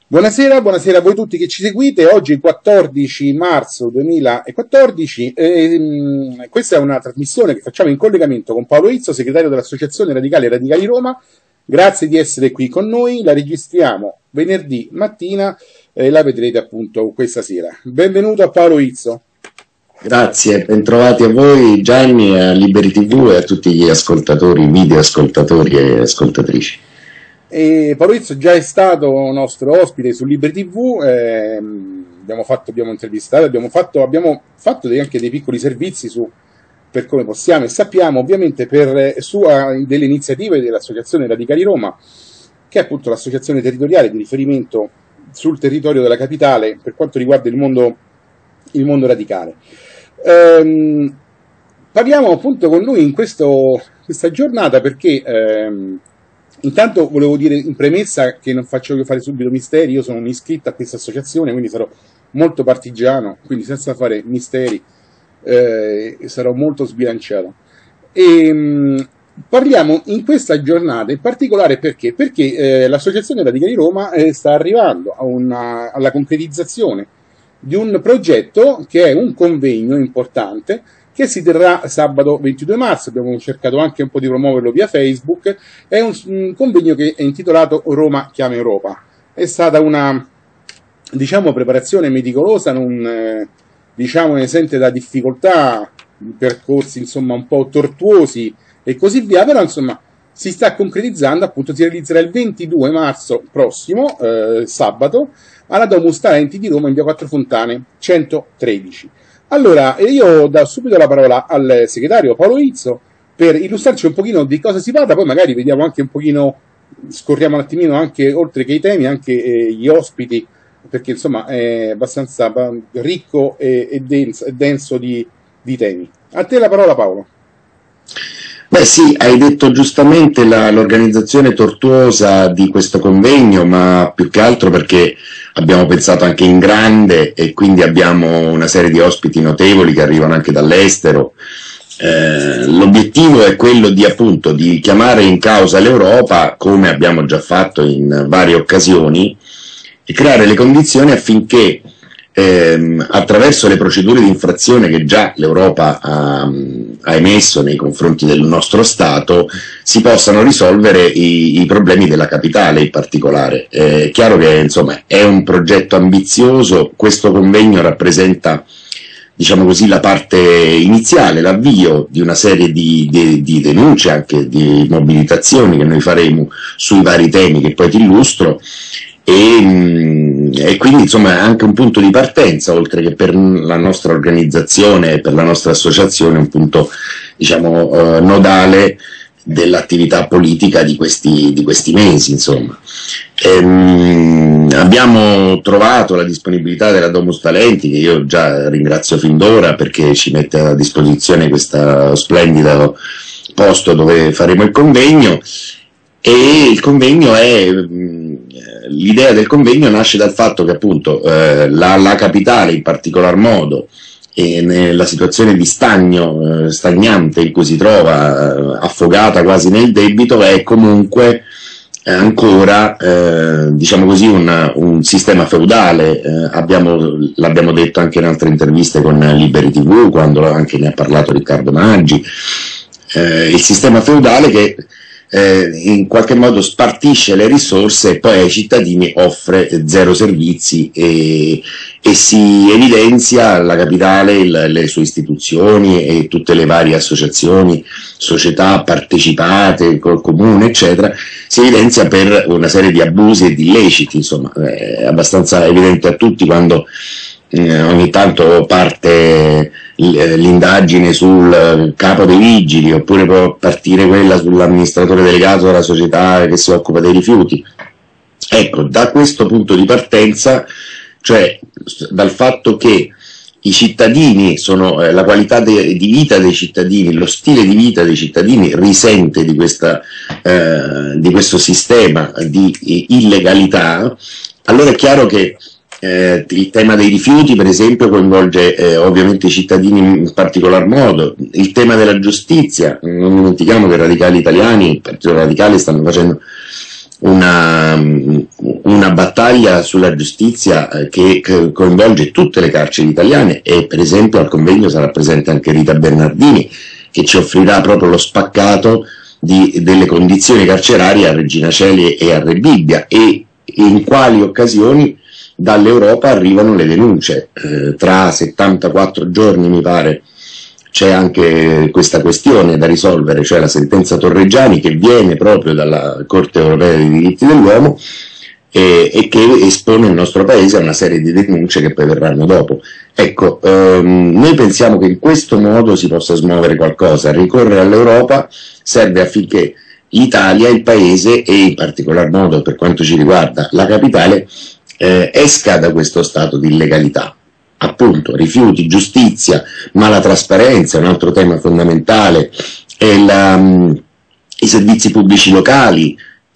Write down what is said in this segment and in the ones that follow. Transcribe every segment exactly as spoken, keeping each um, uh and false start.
Buonasera, buonasera a voi tutti che ci seguite. Oggi è il quattordici marzo duemilaquattordici. Ehm, questa è una trasmissione che facciamo in collegamento con Paolo Izzo, segretario dell'Associazione Radicali Radicali Roma. Grazie di essere qui con noi. La registriamo venerdì mattina e la vedrete appunto questa sera. Benvenuto a Paolo Izzo. Grazie, bentrovati a voi Gianni, a Liberi tivù e a tutti gli ascoltatori, video ascoltatori e ascoltatrici. E Paolo Izzo già è stato nostro ospite su Liberi tivù, ehm, abbiamo fatto, abbiamo intervistato, abbiamo fatto, abbiamo fatto dei, anche dei piccoli servizi su per come possiamo e sappiamo, ovviamente per sua delle iniziative dell'Associazione Radicali Roma, che è appunto l'associazione territoriale di riferimento sul territorio della capitale per quanto riguarda il mondo, il mondo radicale. Ehm, parliamo appunto con lui in questo, questa giornata perché ehm, intanto volevo dire in premessa che non faccio fare subito misteri. Io sono un iscritto a questa associazione, quindi sarò molto partigiano, quindi senza fare misteri eh, sarò molto sbilanciato. E, mh, parliamo in questa giornata in particolare perché, perché eh, l'Associazione Radicali Roma eh, sta arrivando a una, alla concretizzazione di un progetto che è un convegno importante che si terrà sabato ventidue marzo, abbiamo cercato anche un po' di promuoverlo via Facebook. È un, un convegno che è intitolato Roma chiama Europa. È stata una, diciamo, preparazione meticolosa, non, eh, diciamo, esente da difficoltà, percorsi insomma un po' tortuosi e così via, però insomma si sta concretizzando, appunto si realizzerà il ventidue marzo prossimo, eh, sabato, alla Domus Talenti di Roma in via Quattro Fontane centotredici. Allora, io do subito la parola al segretario Paolo Izzo per illustrarci un pochino di cosa si parla, poi magari vediamo anche un pochino, scorriamo un attimino anche, oltre che i temi, anche eh, gli ospiti, perché insomma è abbastanza ricco e, e denso, e denso di, di temi. A te la parola, Paolo. Beh sì, hai detto giustamente l'organizzazione tortuosa di questo convegno, ma più che altro perché abbiamo pensato anche in grande e quindi abbiamo una serie di ospiti notevoli che arrivano anche dall'estero. Eh, l'obiettivo è quello di appunto di chiamare in causa l'Europa, come abbiamo già fatto in varie occasioni, e creare le condizioni affinché ehm, attraverso le procedure di infrazione che già l'Europa ha, ha emesso nei confronti del nostro Stato si possano risolvere i, i problemi della capitale in particolare. È chiaro che insomma è un progetto ambizioso, questo convegno rappresenta, diciamo così, la parte iniziale, l'avvio di una serie di, di, di denunce, anche di mobilitazioni che noi faremo sui vari temi che poi ti illustro. E, e quindi insomma è anche un punto di partenza, oltre che per la nostra organizzazione e per la nostra associazione, un punto, diciamo, eh, nodale dell'attività politica di questi, di questi mesi, insomma. Ehm, abbiamo trovato la disponibilità della Domus Talenti, che io già ringrazio fin d'ora perché ci mette a disposizione questo splendido posto dove faremo il convegno. E il convegno è, l'idea del convegno nasce dal fatto che appunto eh, la, la capitale in particolar modo e nella situazione di stagno, eh, stagnante in cui si trova, eh, affogata quasi nel debito, è comunque eh, ancora eh, diciamo così un, un sistema feudale. Eh, abbiamo, l'abbiamo detto anche in altre interviste con Liberi tivù, quando anche ne ha parlato Riccardo Maggi, eh, il sistema feudale che Eh, in qualche modo spartisce le risorse e poi ai cittadini offre zero servizi e, e si evidenzia la capitale, il, le sue istituzioni e tutte le varie associazioni, società partecipate col comune eccetera, si evidenzia per una serie di abusi e di illeciti. Insomma è abbastanza evidente a tutti quando eh, ogni tanto parte l'indagine sul capo dei vigili, oppure può partire quella sull'amministratore delegato della società che si occupa dei rifiuti. Ecco, da questo punto di partenza, cioè dal fatto che i cittadini sono, eh, la qualità de, di vita dei cittadini, lo stile di vita dei cittadini risente di, questa, eh, di questo sistema di illegalità, allora è chiaro che Eh, il tema dei rifiuti, per esempio, coinvolge eh, ovviamente i cittadini in particolar modo. Il tema della giustizia, non dimentichiamo che i radicali italiani, il Partito Radicale, stanno facendo una, una battaglia sulla giustizia eh, che, che coinvolge tutte le carceri italiane, e per esempio al convegno sarà presente anche Rita Bernardini, che ci offrirà proprio lo spaccato di, delle condizioni carcerarie a Regina Coeli e a Rebibbia, e in quali occasioni dall'Europa arrivano le denunce. Eh, tra settantaquattro giorni mi pare c'è anche questa questione da risolvere, cioè la sentenza Torreggiani, che viene proprio dalla Corte Europea dei Diritti dell'Uomo e, e che espone il nostro paese a una serie di denunce che poi verranno dopo. Ecco, ehm, noi pensiamo che in questo modo si possa smuovere qualcosa. Ricorrere all'Europa serve affinché l'Italia, il paese, e in particolar modo per quanto ci riguarda la capitale, eh, esca da questo stato di illegalità. Appunto, rifiuti, giustizia, ma la trasparenza è un altro tema fondamentale, e la, um, i servizi pubblici locali.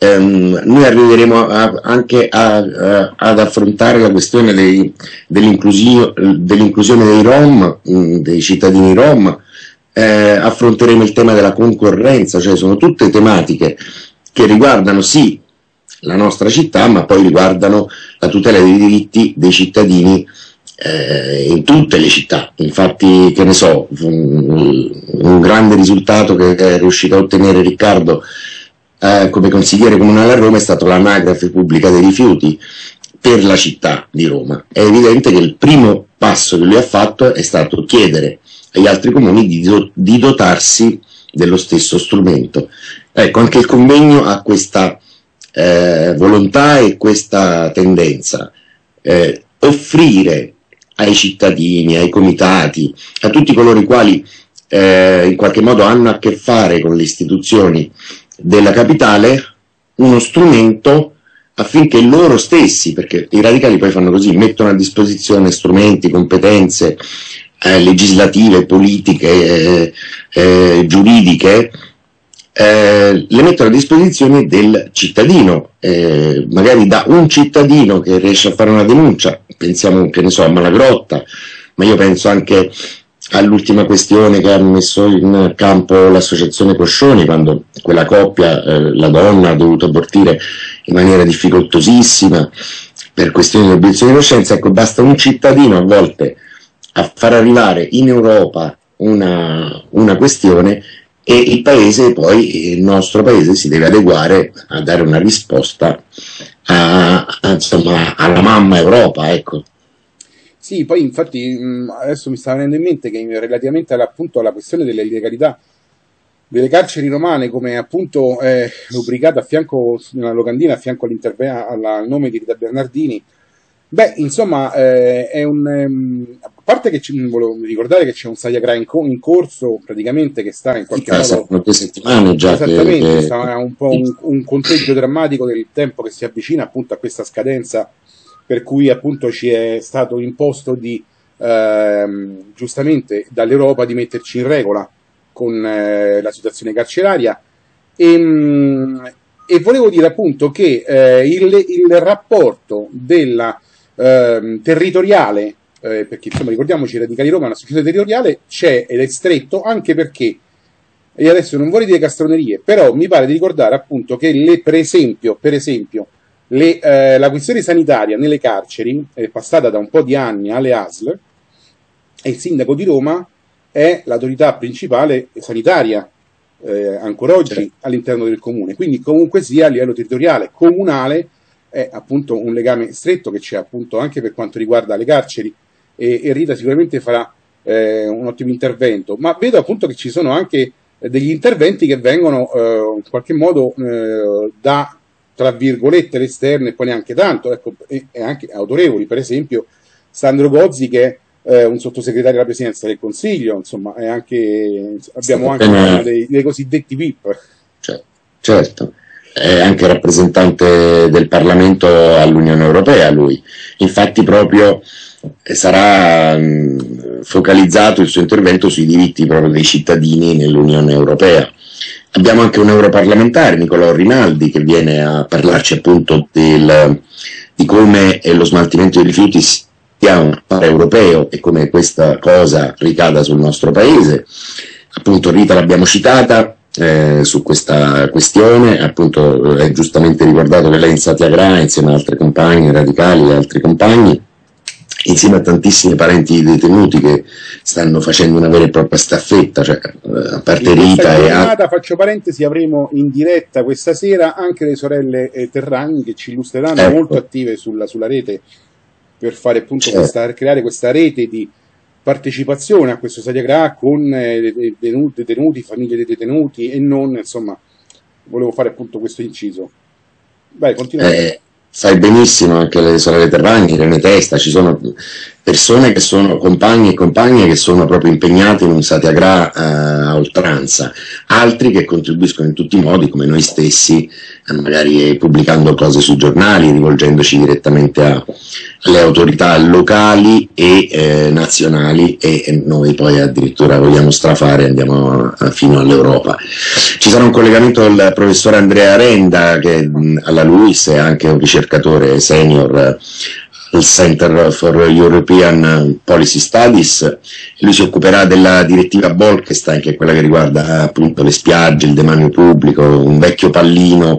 Um, noi arriveremo a, anche a, a, ad affrontare la questione dei, dell'inclusio, dell'inclusione dei Rom, um, dei cittadini Rom, eh, affronteremo il tema della concorrenza, cioè sono tutte tematiche che riguardano sì la nostra città, ma poi riguardano la tutela dei diritti dei cittadini Eh, in tutte le città. Infatti, che ne so, un, un grande risultato che è riuscito a ottenere Riccardo eh, come consigliere comunale a Roma è stato l'anagrafe pubblica dei rifiuti per la città di Roma. È evidente che il primo passo che lui ha fatto è stato chiedere agli altri comuni di, do, di dotarsi dello stesso strumento. Ecco, anche il convegno ha questa eh, volontà e questa tendenza, eh, offrire ai cittadini, ai comitati, a tutti coloro i quali eh, in qualche modo hanno a che fare con le istituzioni della capitale, uno strumento affinché loro stessi, perché i radicali poi fanno così, mettono a disposizione strumenti, competenze eh, legislative, politiche, eh, eh, giuridiche, eh, le mettono a disposizione del cittadino, eh, magari da un cittadino che riesce a fare una denuncia. Pensiamo, che ne so, a Malagrotta, ma io penso anche all'ultima questione che ha messo in campo l'associazione Coscioni, quando quella coppia, eh, la donna, ha dovuto abortire in maniera difficoltosissima per questioni di obiezione di coscienza. Ecco, basta un cittadino a volte a far arrivare in Europa una, una questione, e il paese poi, il nostro paese, si deve adeguare a dare una risposta a, a, insomma, alla mamma Europa, ecco. Sì, poi infatti adesso mi sta venendo in mente che relativamente alla, appunto, alla questione dell'illegalità delle carceri romane, come appunto è rubricata a fianco, nella locandina, a fianco al nome di Rita Bernardini, beh, insomma, eh, è un... Um, a parte che ci, volevo ricordare che c'è un Sayagra in, co in corso, praticamente, che sta in qualche sì, modo... Sono due settimane già. Esattamente, che, sta un po' un, un conteggio drammatico del tempo che si avvicina appunto a questa scadenza, per cui appunto ci è stato imposto di, ehm, giustamente, dall'Europa di metterci in regola con eh, la situazione carceraria, e, mh, e volevo dire appunto che eh, il, il rapporto della eh, territoriale, eh, perché insomma ricordiamoci, i Radicali Roma è una società territoriale, c'è ed è stretto, anche perché, e adesso non vorrei dire castronerie, però mi pare di ricordare appunto che le, per esempio, per esempio le, eh, la questione sanitaria nelle carceri è passata da un po' di anni alle A S L, e il sindaco di Roma è l'autorità principale sanitaria eh, ancora oggi, certo, all'interno del comune, quindi comunque sia a livello territoriale, comunale, è appunto un legame stretto che c'è appunto anche per quanto riguarda le carceri, e, e Rita sicuramente farà eh, un ottimo intervento, ma vedo appunto che ci sono anche degli interventi che vengono eh, in qualche modo eh, da, tra virgolette, l'esterno, e poi neanche tanto, ecco, e, e anche autorevoli, per esempio Sandro Gozzi, che è eh, un sottosegretario alla Presidenza del Consiglio, insomma, è anche, abbiamo anche uno dei, dei cosiddetti V I P. Certo, certo, è anche rappresentante del Parlamento all'Unione Europea lui, infatti proprio sarà mh, focalizzato il suo intervento sui diritti proprio dei cittadini nell'Unione Europea. Abbiamo anche un europarlamentare, Nicolò Rinaldi, che viene a parlarci appunto del, di come lo smaltimento dei rifiuti sia un affare europeo e come questa cosa ricada sul nostro paese. Appunto Rita l'abbiamo citata, eh, su questa questione. Appunto è giustamente ricordato che lei in Satyagraha insieme ad altri compagni radicali e altri compagni, insieme a tantissimi parenti di detenuti che stanno facendo una vera e propria staffetta, cioè a parte Rita e a... faccio parentesi, avremo in diretta questa sera anche le sorelle eh, Terragni, che ci illustreranno, ecco, molto attive sulla, sulla rete per fare appunto certo. questa, per creare questa rete di partecipazione a questo Satyagraha con eh, detenuti, detenuti, famiglie dei detenuti e non, insomma, volevo fare appunto questo inciso. Vai, continua. Eh. Sai benissimo, anche le sorelle Terragni, Irene Testa, ci sono persone che sono compagni e compagne che sono proprio impegnati in un Satyagraha eh, a oltranza, altri che contribuiscono in tutti i modi, come noi stessi, eh, magari pubblicando cose sui giornali, rivolgendoci direttamente a, alle autorità locali e eh, nazionali, e, e noi poi addirittura vogliamo strafare, andiamo a, a, fino all'Europa. Ci sarà un collegamento con il professore Andrea Renda, che mh, alla LUISS è anche un ricercatore senior al Center for European Policy Studies. Lui si occuperà della direttiva Bolkestein, che è quella che riguarda appunto le spiagge, il demanio pubblico, un vecchio pallino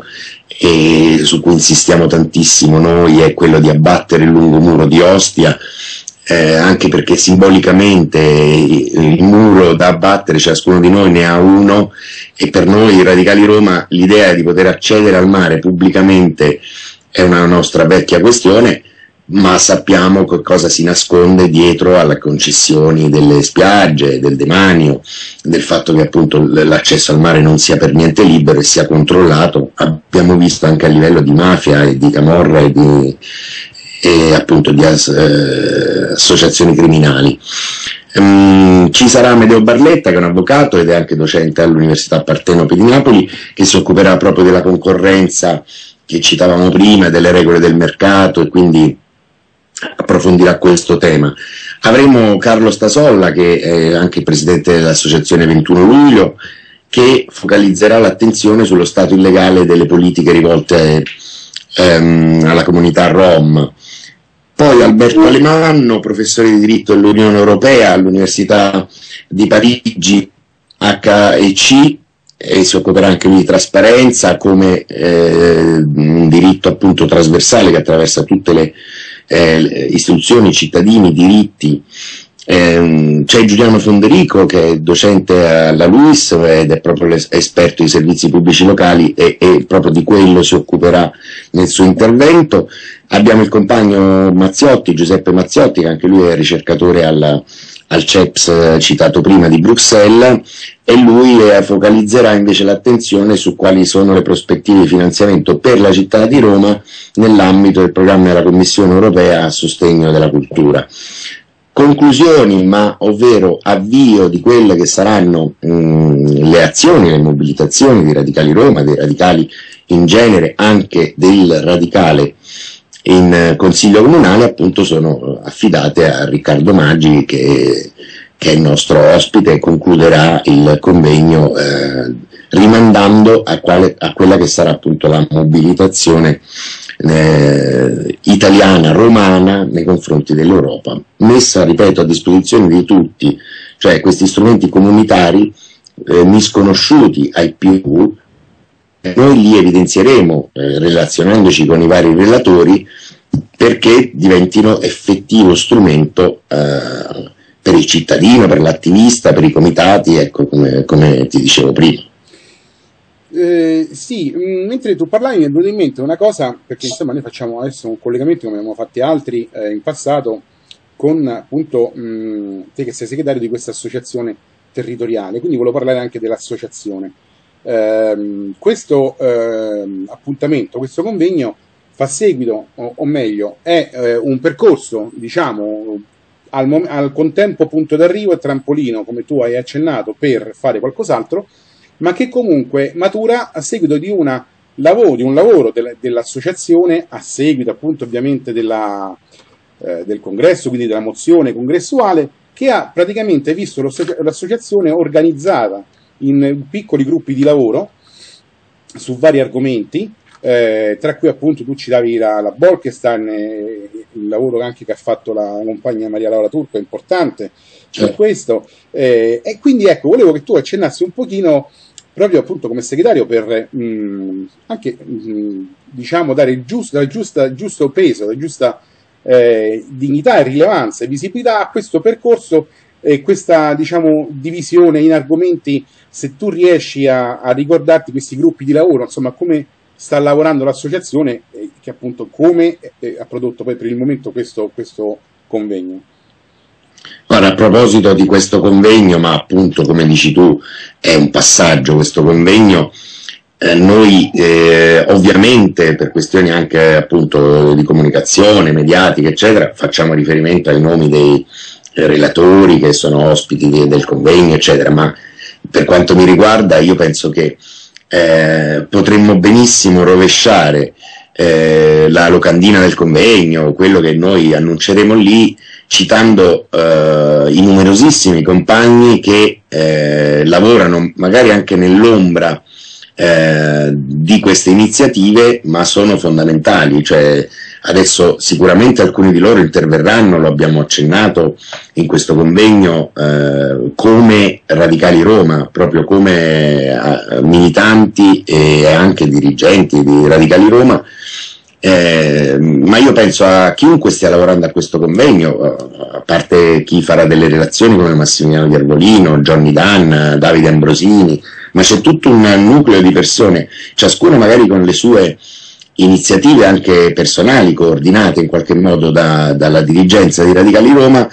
e su cui insistiamo tantissimo noi, è quello di abbattere il lungomuro di Ostia, eh, anche perché simbolicamente il muro da abbattere ciascuno di noi ne ha uno, e per noi i Radicali Roma l'idea di poter accedere al mare pubblicamente è una nostra vecchia questione, ma sappiamo che cosa si nasconde dietro alle concessioni delle spiagge, del demanio, del fatto che appunto l'accesso al mare non sia per niente libero e sia controllato. Abbiamo visto anche a livello di mafia e di camorra e, di, e appunto di as, eh, associazioni criminali. Um, ci sarà Amedeo Barletta, che è un avvocato ed è anche docente all'Università Partenope di Napoli, che si occuperà proprio della concorrenza che citavamo prima, delle regole del mercato, e quindi approfondirà questo tema. Avremo Carlo Stasolla, che è anche presidente dell'associazione ventuno luglio, che focalizzerà l'attenzione sullo stato illegale delle politiche rivolte ehm, alla comunità Rom. Poi Alberto Alemanno, professore di diritto dell'Unione Europea all'Università di Parigi H E C, e si occuperà anche lui di trasparenza come eh, un diritto appunto trasversale che attraversa tutte le eh, istituzioni, cittadini, diritti. Eh, c'è Giuliano Fonderico, che è docente alla LUISS ed è proprio esperto di servizi pubblici locali, e, e proprio di quello si occuperà nel suo intervento. Abbiamo il compagno Mazziotti, Giuseppe Mazziotti, che anche lui è ricercatore alla, al C E P S citato prima di Bruxelles, e lui eh, focalizzerà invece l'attenzione su quali sono le prospettive di finanziamento per la città di Roma nell'ambito del programma della Commissione Europea a sostegno della cultura. Conclusioni, ma ovvero avvio di quelle che saranno mh, le azioni, le mobilitazioni dei Radicali Roma, dei radicali in genere, anche del radicale in Consiglio Comunale, appunto sono affidate a Riccardo Maggi, che, che è il nostro ospite e concluderà il convegno eh, rimandando a, quale, a quella che sarà appunto la mobilitazione eh, italiana, romana nei confronti dell'Europa, messa, ripeto, a disposizione di tutti, cioè questi strumenti comunitari eh, misconosciuti ai più. Noi li evidenzieremo eh, relazionandoci con i vari relatori, perché diventino effettivo strumento eh, per il cittadino, per l'attivista, per i comitati, ecco, come, come ti dicevo prima. Eh, sì, mh, mentre tu parlavi mi è venuta in mente una cosa, perché insomma noi facciamo adesso un collegamento come abbiamo fatti altri eh, in passato con appunto mh, te che sei segretario di questa associazione territoriale, quindi volevo parlare anche dell'associazione. Eh, questo eh, appuntamento, questo convegno fa seguito, o, o meglio è eh, un percorso, diciamo, al, mom- al contempo punto d'arrivo e trampolino, come tu hai accennato, per fare qualcos'altro, ma che comunque matura a seguito di, una lavoro, di un lavoro del, dell'associazione, a seguito appunto ovviamente della, eh, del congresso, quindi della mozione congressuale, che ha praticamente visto l'associazione organizzata in piccoli gruppi di lavoro su vari argomenti, eh, tra cui appunto tu citavi la, la Bolkestein, eh, il lavoro anche che ha fatto la compagna Maria Laura Turco è importante per questo, eh, e quindi ecco, volevo che tu accennassi un pochino proprio appunto come segretario per mh, anche mh, diciamo dare il giusto, il giusto, il giusto peso, la giusta eh, dignità e rilevanza e visibilità a questo percorso e questa diciamo divisione in argomenti. Se tu riesci a, a ricordarti questi gruppi di lavoro, insomma come sta lavorando l'associazione, eh, che appunto come eh, ha prodotto poi per il momento questo, questo convegno. Ora, a proposito di questo convegno, ma appunto come dici tu è un passaggio questo convegno, eh, noi eh, ovviamente per questioni anche appunto di comunicazione, mediatica eccetera, facciamo riferimento ai nomi dei eh, relatori che sono ospiti di, del convegno eccetera, ma per quanto mi riguarda io penso che eh, potremmo benissimo rovesciare eh, la locandina del convegno, quello che noi annunceremo lì, citando eh, i numerosissimi compagni che eh, lavorano magari anche nell'ombra eh, di queste iniziative, ma sono fondamentali. Cioè, adesso sicuramente alcuni di loro interverranno, lo abbiamo accennato in questo convegno, eh, come Radicali Roma, proprio come eh, militanti e anche dirigenti di Radicali Roma. Eh, ma io penso a chiunque stia lavorando a questo convegno, a parte chi farà delle relazioni come Massimiliano Iervolino, Johnny Dunn, Davide Ambrosini, ma c'è tutto un nucleo di persone, ciascuno magari con le sue iniziative anche personali, coordinate in qualche modo da, dalla dirigenza di Radicali Roma,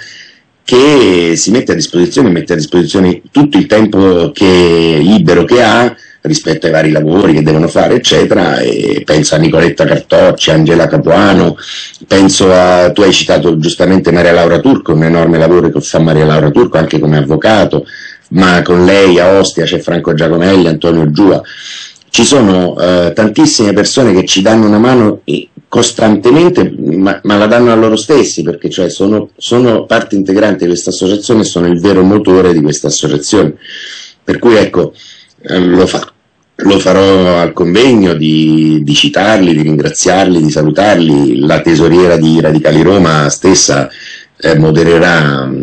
che si mette a disposizione, mette a disposizione tutto il tempo che, libero che ha, rispetto ai vari lavori che devono fare eccetera, e penso a Nicoletta Cartocci, Angela Capuano, penso a, tu hai citato giustamente Maria Laura Turco, un enorme lavoro che fa Maria Laura Turco anche come avvocato, ma con lei a Ostia c'è Franco Giacomelli, Antonio Giua, ci sono eh, tantissime persone che ci danno una mano costantemente, ma, ma la danno a loro stessi, perché cioè sono, sono parte integrante di questa associazione e sono il vero motore di questa associazione, per cui ecco, Lo, fa, lo farò al convegno di, di citarli, di ringraziarli, di salutarli. La tesoriera di Radicali Roma stessa eh, modererà,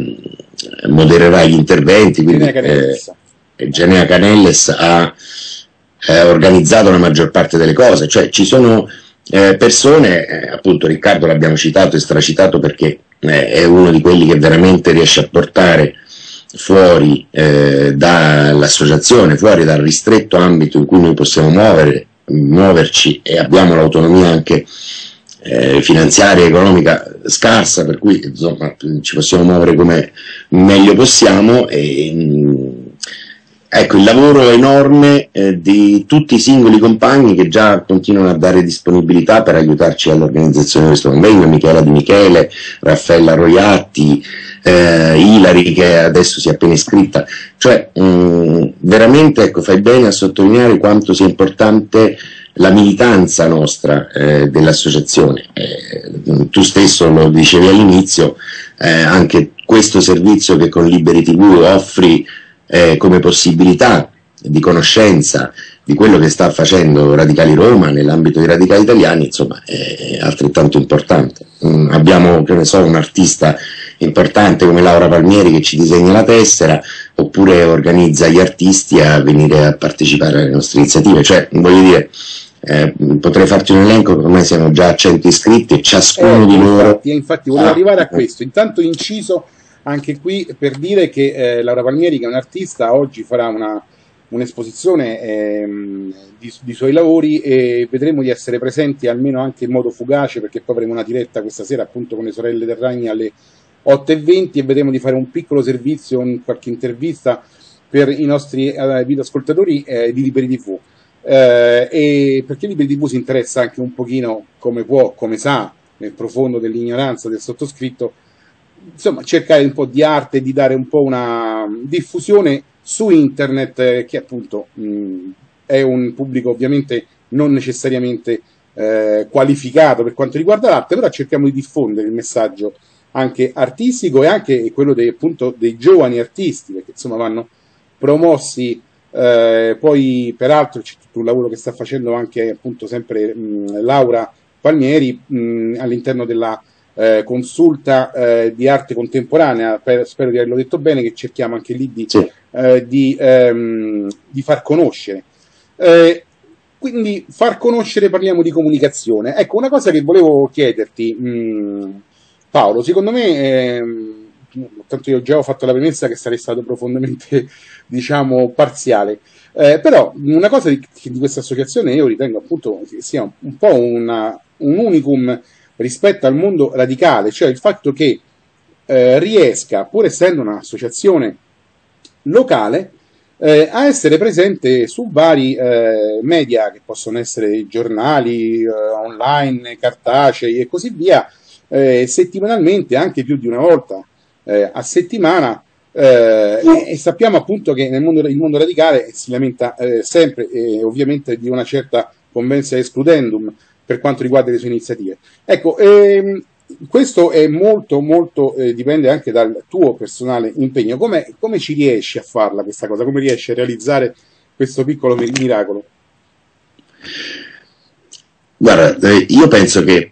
modererà gli interventi, quindi Genea Canelles, eh, Genea Canelles ha eh, organizzato la maggior parte delle cose, cioè ci sono eh, persone, eh, appunto Riccardo l'abbiamo citato e stracitato perché eh, è uno di quelli che veramente riesce a portare fuori eh, dall'associazione, fuori dal ristretto ambito in cui noi possiamo muovere, muoverci e abbiamo l'autonomia anche eh, finanziaria e economica scarsa, per cui insomma ci possiamo muovere come meglio possiamo e mh, ecco il lavoro enorme eh, di tutti i singoli compagni che già continuano a dare disponibilità per aiutarci all'organizzazione di questo convegno, Michela Di Michele, Raffaella Roiatti, Eh, Ilari che adesso si è appena iscritta, cioè mh, veramente ecco, fai bene a sottolineare quanto sia importante la militanza nostra eh, dell'associazione. Eh, tu stesso lo dicevi all'inizio, eh, anche questo servizio che con Liberi tivù offri eh, come possibilità di conoscenza di quello che sta facendo Radicali Roma nell'ambito dei Radicali Italiani, insomma è altrettanto importante. Mm, abbiamo, che ne so, un artista importante come Laura Palmieri che ci disegna la tessera, oppure organizza gli artisti a venire a partecipare alle nostre iniziative, cioè voglio dire, eh, potrei farti un elenco, ormai siamo già a cento iscritti e ciascuno eh, di infatti, loro... Infatti volevo ah, arrivare a questo, intanto inciso anche qui per dire che eh, Laura Palmieri, che è un artista, oggi farà una un'esposizione ehm, di, di suoi lavori e vedremo di essere presenti almeno anche in modo fugace, perché poi avremo una diretta questa sera appunto con le sorelle del Ragni alle otto e venti e vedremo di fare un piccolo servizio, un, qualche intervista per i nostri eh, videoascoltatori eh, di Liberi tivù, eh, e perché Liberi tivù si interessa anche un pochino, come può, come sa, nel profondo dell'ignoranza del sottoscritto, insomma cercare un po' di arte, di dare un po' una diffusione su internet, eh, che appunto mh, è un pubblico ovviamente non necessariamente eh, qualificato per quanto riguarda l'arte, però cerchiamo di diffondere il messaggio anche artistico e anche quello dei, appunto, dei giovani artisti, perché insomma vanno promossi, eh, poi peraltro c'è tutto un lavoro che sta facendo anche appunto sempre mh, Laura Palmieri mh, all'interno della eh, consulta eh, di arte contemporanea, per, spero di averlo detto bene, che cerchiamo anche lì di, Sì. eh, di, ehm, di far conoscere. Eh, quindi far conoscere, parliamo di comunicazione. Ecco, una cosa che volevo chiederti, mh, Paolo, secondo me, ehm, tanto io già ho fatto la premessa che sarei stato profondamente, diciamo, parziale, eh, però una cosa di, di questa associazione io ritengo appunto che sia un, un po' una, un unicum rispetto al mondo radicale, cioè il fatto che eh, riesca, pur essendo un'associazione locale, eh, a essere presente su vari eh, media che possono essere giornali, eh, online, cartacei e così via, eh, settimanalmente, anche più di una volta eh, a settimana, eh, e, e sappiamo appunto che nel mondo, il mondo radicale si lamenta eh, sempre eh, ovviamente di una certa convenza excludendum per quanto riguarda le sue iniziative. Ecco, ehm, questo è molto molto eh, dipende anche dal tuo personale impegno. Come, come ci riesci a farla questa cosa? Come riesci a realizzare questo piccolo miracolo? Guarda, eh, io penso che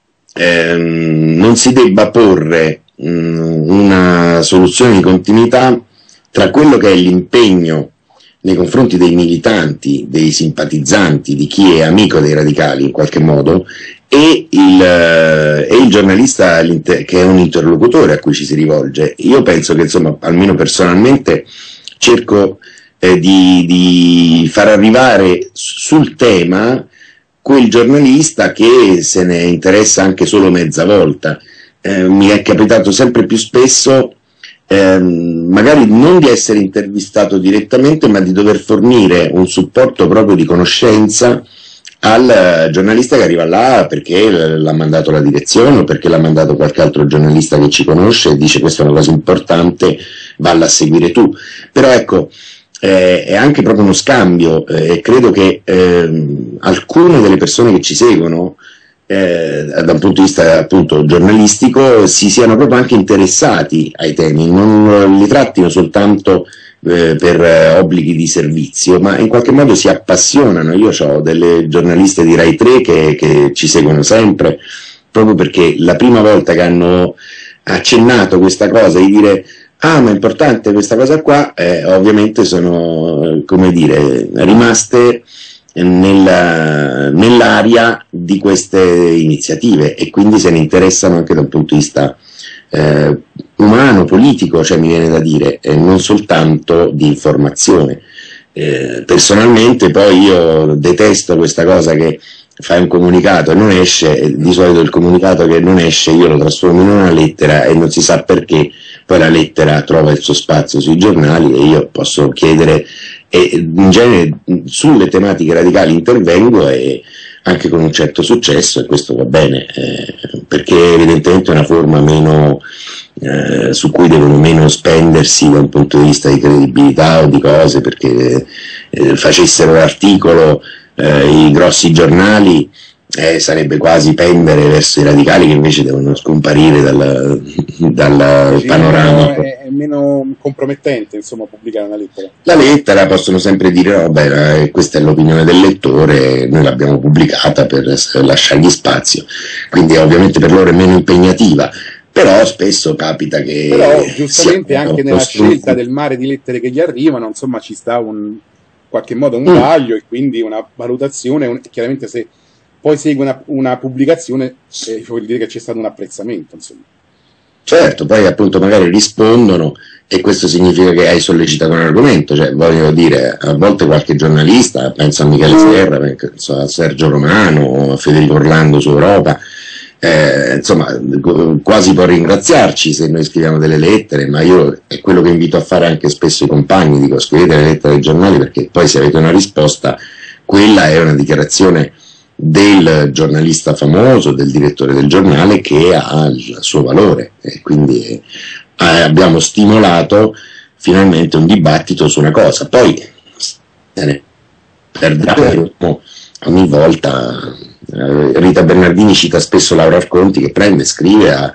ehm, non si debba porre mh, una soluzione di continuità tra quello che è l'impegno nei confronti dei militanti, dei simpatizzanti, di chi è amico dei radicali in qualche modo, e il, eh, e il giornalista che è un interlocutore a cui ci si rivolge. Io penso che, insomma, almeno personalmente cerco eh, di, di far arrivare sul tema quel giornalista che se ne interessa anche solo mezza volta. Eh, mi è capitato sempre più spesso ehm, magari non di essere intervistato direttamente, ma di dover fornire un supporto proprio di conoscenza al giornalista che arriva là perché l'ha mandato la direzione o perché l'ha mandato qualche altro giornalista che ci conosce e dice questa è una cosa importante, valla a seguire tu. Però ecco, eh, è anche proprio uno scambio e eh, credo che eh, alcune delle persone che ci seguono eh, da un punto di vista appunto giornalistico si siano proprio anche interessati ai temi, non li trattino soltanto eh, per eh, obblighi di servizio, ma in qualche modo si appassionano. Io ho delle giornaliste di Rai tre che, che ci seguono sempre, proprio perché la prima volta che hanno accennato questa cosa di dire ah, ma è importante questa cosa qua, eh, ovviamente sono, come dire, rimaste nella, nell'aria di queste iniziative e quindi se ne interessano anche da un punto di vista eh, umano, politico, cioè mi viene da dire, eh, non soltanto di informazione. Eh, personalmente poi io detesto questa cosa che fai un comunicato e non esce, e di solito il comunicato che non esce io lo trasformo in una lettera e non si sa perché poi la lettera trova il suo spazio sui giornali e io posso chiedere, e in genere sulle tematiche radicali intervengo e anche con un certo successo, e questo va bene, eh, perché evidentemente è una forma meno eh, su cui devono meno spendersi da un punto di vista di credibilità o di cose, perché eh, facessero l'articolo eh, i grossi giornali eh, sarebbe quasi pendere verso i radicali che invece devono scomparire dal, dal sì, panorama. È, è meno compromettente, insomma, pubblicare una lettera. La lettera possono sempre dire no, beh, eh, questa è l'opinione del lettore, noi l'abbiamo pubblicata per lasciargli spazio, quindi ovviamente per loro è meno impegnativa, però spesso capita che però giustamente anche nella scelta del mare di lettere che gli arrivano, insomma, ci sta un in qualche modo un mm. vaglio e quindi una valutazione, un, chiaramente se poi segue una, una pubblicazione eh, vuol dire che c'è stato un apprezzamento, insomma. Certo, poi appunto magari rispondono e questo significa che hai sollecitato un argomento, cioè voglio dire, a volte qualche giornalista, penso a Michele Serra, penso a Sergio Romano, a Federico Orlando su Europa, eh, insomma quasi può ringraziarci se noi scriviamo delle lettere, ma io è quello che invito a fare anche spesso i compagni, dico scrivete le lettere ai giornali perché poi se avete una risposta, quella è una dichiarazione del giornalista famoso, del direttore del giornale che ha il suo valore e quindi eh, abbiamo stimolato finalmente un dibattito su una cosa. Poi eh, per ogni volta eh, Rita Bernardini cita spesso Laura Arconti che prende, scrive a,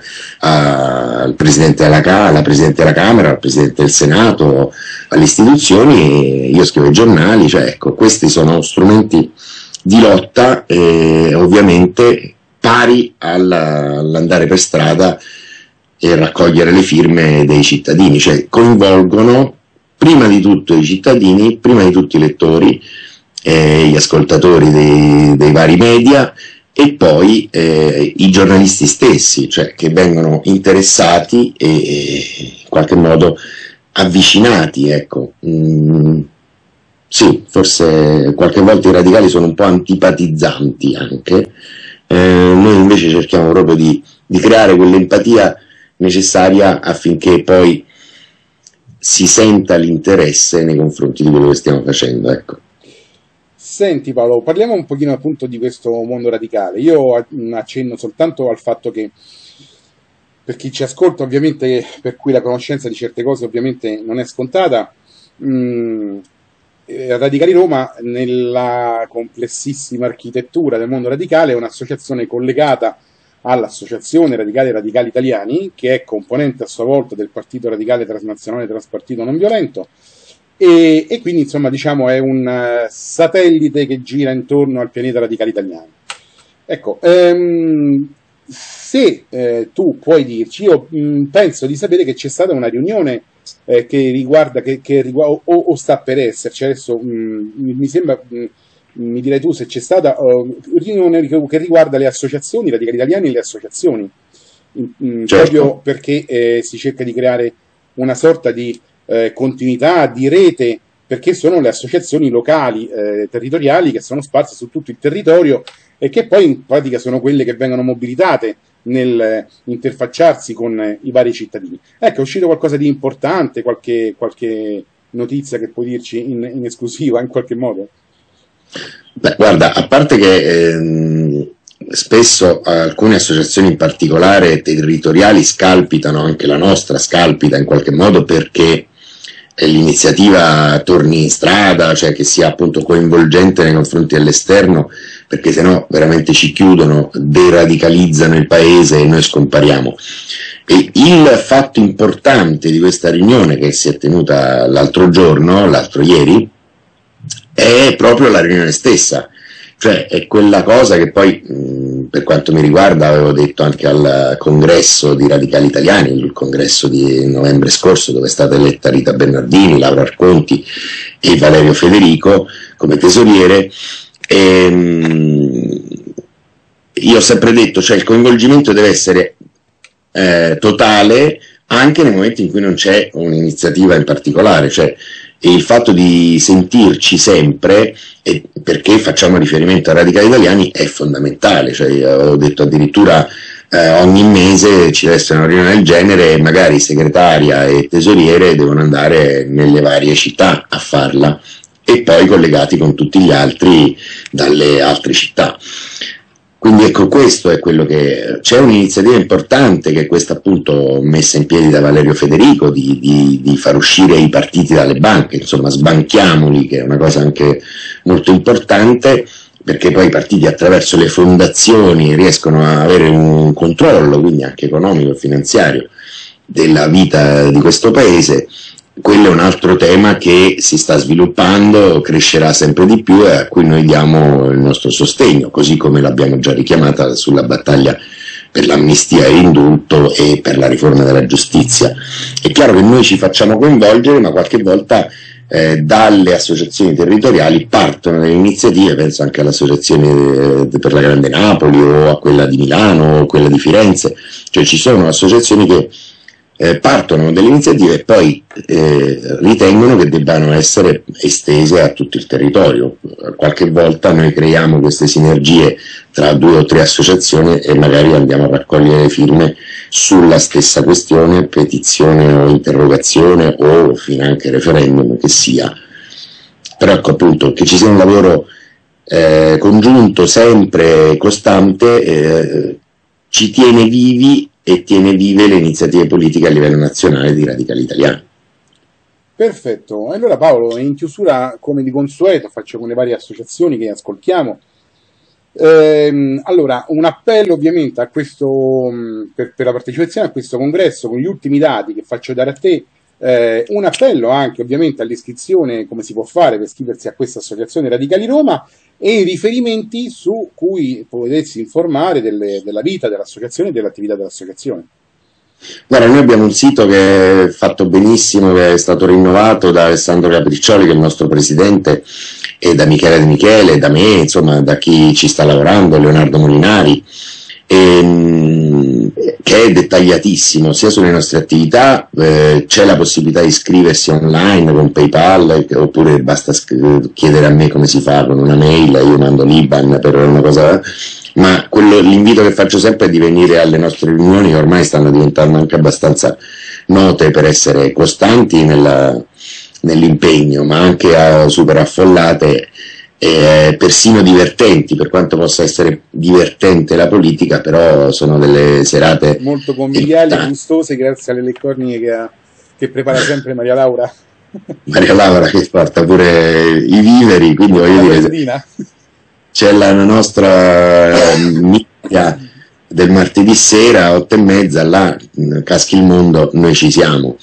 a, al Presidente della, alla Presidente della Camera, al Presidente del Senato, alle istituzioni, e io scrivo ai giornali, cioè ecco, questi sono strumenti di lotta e ovviamente pari alla- all'andare per strada e raccogliere le firme dei cittadini, cioè coinvolgono prima di tutto i cittadini, prima di tutti i lettori, eh, gli ascoltatori dei, dei vari media e poi eh, i giornalisti stessi, cioè che vengono interessati e, e in qualche modo avvicinati, ecco. Mm, sì, forse qualche volta i radicali sono un po' antipatizzanti anche, eh, noi invece cerchiamo proprio di, di creare quell'empatia necessaria affinché poi si senta l'interesse nei confronti di quello che stiamo facendo, ecco. Senti Paolo, parliamo un pochino appunto di questo mondo radicale. Io accenno soltanto al fatto che per chi ci ascolta, ovviamente, per cui la conoscenza di certe cose ovviamente non è scontata, mh, eh, Radicali Roma, nella complessissima architettura del mondo radicale, è un'associazione collegata all'Associazione Radicali e Radicali Italiani, che è componente a sua volta del Partito Radicale Transnazionale Transpartito Non Violento, e, e quindi insomma diciamo è un eh, satellite che gira intorno al pianeta radicale italiano. Ecco, ehm, se eh, tu puoi dirci, io mh, penso di sapere che c'è stata una riunione eh, che riguarda, che, che riguarda o, o sta per esserci, adesso mh, mi mi sembra, mh, mi direi tu se c'è stata uh, riunione che, che riguarda le associazioni, i radicali italiani e le associazioni, mh, mh, Certo. proprio perché eh, si cerca di creare una sorta di eh, continuità, di rete, perché sono le associazioni locali, eh, territoriali, che sono sparse su tutto il territorio e che poi in pratica sono quelle che vengono mobilitate nel eh, interfacciarsi con eh, i vari cittadini. Ecco, è uscito qualcosa di importante, qualche, qualche notizia che puoi dirci in, in esclusiva, in qualche modo? Beh, guarda, a parte che ehm, spesso alcune associazioni in particolare territoriali scalpitano, anche la nostra scalpita in qualche modo perché eh, l'iniziativa torni in strada, cioè che sia appunto coinvolgente nei confronti dell'esterno, perché sennò veramente ci chiudono, deradicalizzano il paese e noi scompariamo. E il fatto importante di questa riunione che si è tenuta l'altro giorno, l'altro ieri, è proprio la riunione stessa, cioè è quella cosa che poi mh, per quanto mi riguarda avevo detto anche al congresso di Radicali Italiani, il congresso di novembre scorso dove è stata eletta Rita Bernardini, Laura Arconti e Valerio Federico come tesoriere, e, mh, io ho sempre detto, cioè il coinvolgimento deve essere eh, totale anche nei momenti in cui non c'è un'iniziativa in particolare, cioè e il fatto di sentirci sempre, e perché facciamo riferimento a Radicali Italiani, è fondamentale, cioè avevo detto addirittura eh, ogni mese ci deve essere una riunione del genere e magari segretaria e tesoriere devono andare nelle varie città a farla e poi collegati con tutti gli altri dalle altre città. Quindi ecco, questo è quello che... C'è un'iniziativa importante che è questa appunto messa in piedi da Valerio Federico di, di, di far uscire i partiti dalle banche, insomma sbanchiamoli, che è una cosa anche molto importante, perché poi i partiti attraverso le fondazioni riescono a avere un controllo, quindi anche economico e finanziario, della vita di questo paese. Quello è un altro tema che si sta sviluppando, crescerà sempre di più e a cui noi diamo il nostro sostegno, così come l'abbiamo già richiamata sulla battaglia per l'amnistia e l'indulto e per la riforma della giustizia. È chiaro che noi ci facciamo coinvolgere, ma qualche volta eh, dalle associazioni territoriali partono delle iniziative, penso anche all'associazione per la Grande Napoli o a quella di Milano o quella di Firenze, cioè ci sono associazioni che Eh, partono delle iniziative e poi eh, ritengono che debbano essere estese a tutto il territorio. Qualche volta noi creiamo queste sinergie tra due o tre associazioni e magari andiamo a raccogliere le firme sulla stessa questione, petizione o interrogazione o finanche referendum che sia. Però ecco appunto che ci sia un lavoro eh, congiunto, sempre costante, eh, ci tiene vivi e tiene vive le iniziative politiche a livello nazionale di Radicali Italiani. Perfetto, allora Paolo, in chiusura come di consueto faccio con le varie associazioni che ascoltiamo. Ehm, allora, un appello ovviamente a questo, per, per la partecipazione a questo congresso, con gli ultimi dati che faccio dare a te, eh, un appello anche ovviamente all'iscrizione, come si può fare per iscriversi a questa associazione Radicali Roma, e i riferimenti su cui potersi informare delle, della vita dell'associazione e dell'attività dell'associazione. Guarda, noi abbiamo un sito che è fatto benissimo, che è stato rinnovato da Alessandro Capriccioli, che è il nostro presidente, e da Michele De Michele, da me, insomma, da chi ci sta lavorando, Leonardo Molinari, e, che è dettagliatissimo sia sulle nostre attività, eh, c'è la possibilità di iscriversi online con PayPal, oppure basta chiedere a me come si fa con una mail, io mando l'I B A N per una cosa, ma quello, l'invito che faccio sempre è di venire alle nostre riunioni, che ormai stanno diventando anche abbastanza note per essere costanti nella, nell'impegno, ma anche a super affollate, eh, persino divertenti, per quanto possa essere divertente la politica, però sono delle serate molto conviviali e gustose, grazie alle leccornie che, ha, che prepara sempre Maria Laura. Maria Laura che porta pure i viveri, quindi voglio dire, c'è la nostra media del martedì sera, otto e mezza, là caschi il mondo, noi ci siamo.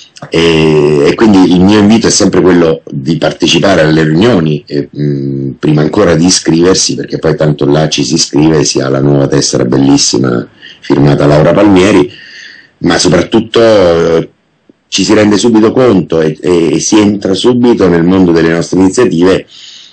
E, e quindi il mio invito è sempre quello di partecipare alle riunioni, e, mh, prima ancora di iscriversi, perché poi tanto là ci si iscrive e si ha la nuova tessera bellissima firmata Laura Palmieri, ma soprattutto eh, ci si rende subito conto e, e, e si entra subito nel mondo delle nostre iniziative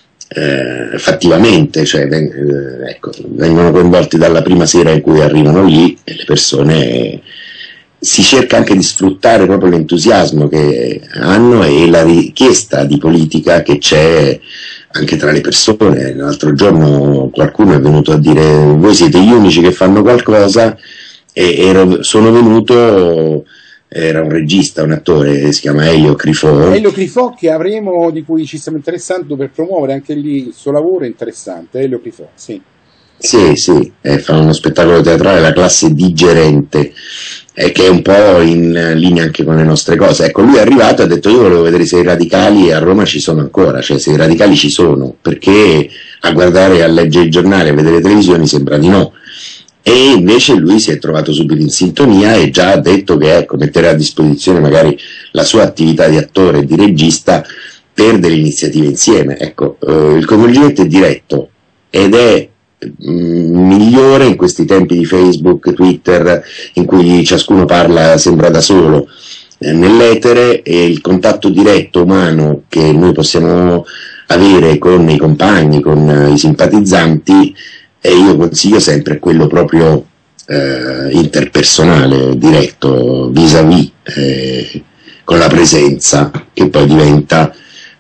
eh, fattivamente, cioè ven eh, ecco, vengono coinvolti dalla prima sera in cui arrivano lì, e le persone... Eh, si cerca anche di sfruttare proprio l'entusiasmo che hanno e la richiesta di politica che c'è anche tra le persone. L'altro giorno qualcuno è venuto a dire: voi siete gli unici che fanno qualcosa, e ero, sono venuto, era un regista, un attore, si chiama Elio Crifò. Elio Crifò, che avremo, di cui ci stiamo interessando per promuovere anche lì il suo lavoro, è interessante. Elio Crifò, sì. Sì, sì, eh, fa uno spettacolo teatrale, La classe digerente, eh, che è un po' in linea anche con le nostre cose. Ecco, lui è arrivato e ha detto: io volevo vedere se i radicali a Roma ci sono ancora, cioè se i radicali ci sono, perché a guardare, a leggere i giornali, a vedere televisioni sembra di no. E invece lui si è trovato subito in sintonia e già ha detto che, ecco, metterà a disposizione magari la sua attività di attore e di regista per delle iniziative insieme. Ecco, eh, il coinvolgimento è diretto ed è migliore in questi tempi di Facebook, Twitter, in cui ciascuno parla, sembra da solo eh, nell'etere, e il contatto diretto umano che noi possiamo avere con i compagni, con eh, i simpatizzanti, e io consiglio sempre quello proprio eh, interpersonale, diretto, vis-à-vis, eh, con la presenza, che poi diventa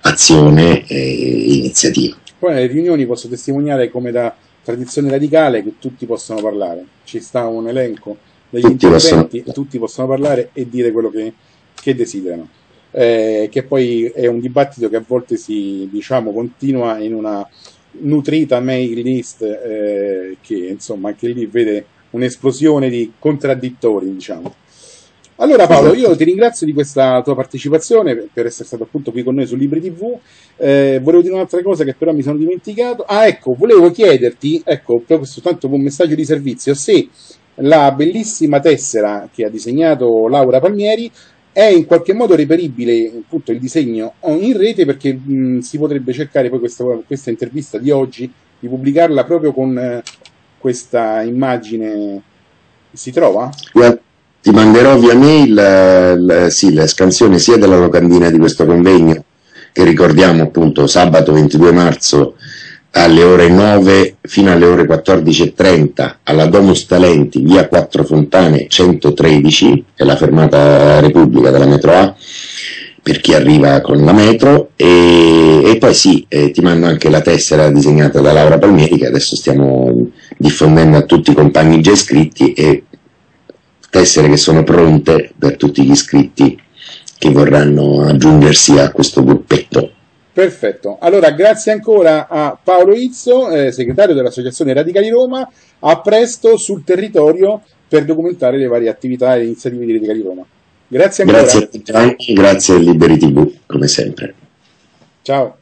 azione e iniziativa. Poi nelle riunioni posso testimoniare come da tradizione radicale che tutti possono parlare, ci sta un elenco degli tutti interventi, possono... tutti possono parlare e dire quello che, che desiderano, eh, che poi è un dibattito che a volte si, diciamo, continua in una nutrita mail list, eh, che insomma anche lì vede un'esplosione di contraddittori, diciamo. Allora Paolo, io ti ringrazio di questa tua partecipazione, per essere stato appunto qui con noi su Libri tivù. Eh, volevo dire un'altra cosa che però mi sono dimenticato. Ah, ecco, volevo chiederti, ecco, proprio soltanto un messaggio di servizio, se la bellissima tessera che ha disegnato Laura Palmieri è in qualche modo reperibile, appunto, il disegno in rete, perché mh, si potrebbe cercare poi questa, questa intervista di oggi, di pubblicarla proprio con eh, questa immagine. Si trova? Yeah. Ti manderò via mail la, la, sì, la scansione sia della locandina di questo convegno, che ricordiamo appunto sabato ventidue marzo alle ore nove fino alle ore quattordici e trenta alla Domus Talenti, via Quattro Fontane centotredici, è la fermata Repubblica della metro A, per chi arriva con la metro, e, e poi sì, eh, ti mando anche la tessera disegnata da Laura Palmieri, che adesso stiamo diffondendo a tutti i compagni già iscritti, e tessere che sono pronte per tutti gli iscritti che vorranno aggiungersi a questo gruppetto. Perfetto, allora grazie ancora a Paolo Izzo, eh, segretario dell'Associazione Radicali Roma. A presto sul territorio per documentare le varie attività e iniziative di Radicali Roma. Grazie ancora. Grazie a tutti, grazie a Liberi tivù, come sempre. Ciao.